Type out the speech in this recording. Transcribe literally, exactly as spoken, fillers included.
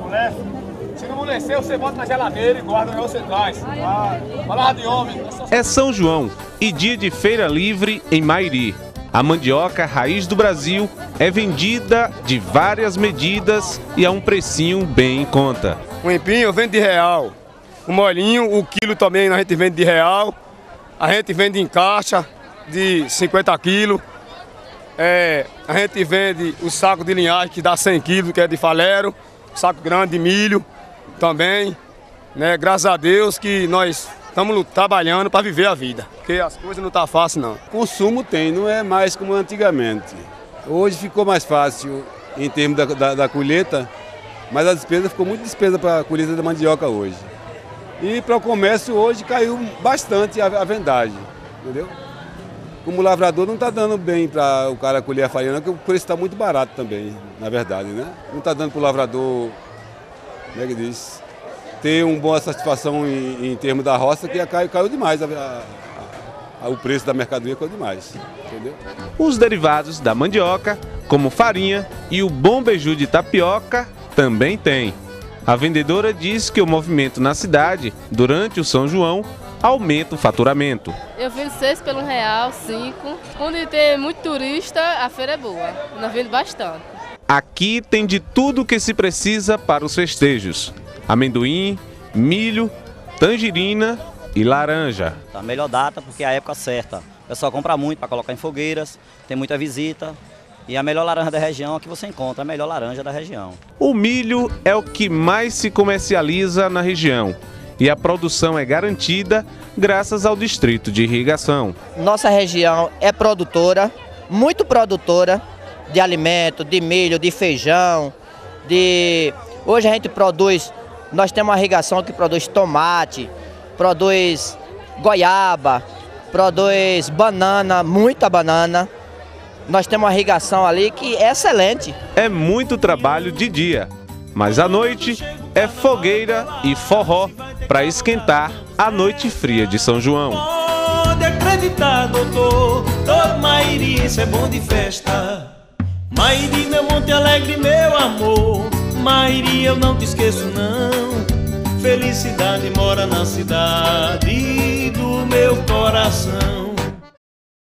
Né? Se não amolecer, você bota na geladeira e guarda onde você traz. Ah, palavra de homem. É São João e dia de feira livre em Mairi. A mandioca raiz do Brasil é vendida de várias medidas e a um precinho bem em conta. Um empinho eu vendo de real. O molhinho, o quilo também a gente vende de real. A gente vende em caixa de cinquenta quilos. É, a gente vende o saco de linhagem que dá cem quilos, que é de falero. Saco grande de milho também. Né? Graças a Deus que nós estamos trabalhando para viver a vida. Porque as coisas não estão fáceis não. Consumo tem, não é mais como antigamente. Hoje ficou mais fácil em termos da, da, da colheita, mas a despesa ficou muito despesa para a colheita da mandioca hoje. E para o comércio hoje caiu bastante a, a vendagem, entendeu? Como lavrador não está dando bem para o cara colher a farinha, porque o preço está muito barato também, na verdade, né? Não está dando para o lavrador, como é que diz, ter uma boa satisfação em, em termos da roça, que caiu, caiu demais, a, a, a, o preço da mercadoria caiu demais, entendeu? Os derivados da mandioca, como farinha e o bom beiju de tapioca, também tem. A vendedora diz que o movimento na cidade, durante o São João, aumenta o faturamento. Eu vendo seis pelo real, cinco. Onde tem muito turista, a feira é boa. Nós vendo bastante. Aqui tem de tudo que se precisa para os festejos. Amendoim, milho, tangerina e laranja. A melhor data porque é a época certa. O pessoal compra muito para colocar em fogueiras, tem muita visita. E a melhor laranja da região é que você encontra, a melhor laranja da região. O milho é o que mais se comercializa na região. E a produção é garantida graças ao distrito de irrigação. Nossa região é produtora, muito produtora de alimento, de milho, de feijão. De... Hoje a gente produz, nós temos uma irrigação que produz tomate, produz goiaba, produz banana, muita banana. Nós temos uma irrigação ali que é excelente. É muito trabalho de dia, mas à noite é fogueira e forró para esquentar a noite fria de São João. Pode acreditar, doutor, todo Mairi, isso é bom de festa. Mairi, meu Monte Alegre, meu amor, Mairi, eu não te esqueço não. Felicidade mora na cidade do meu coração.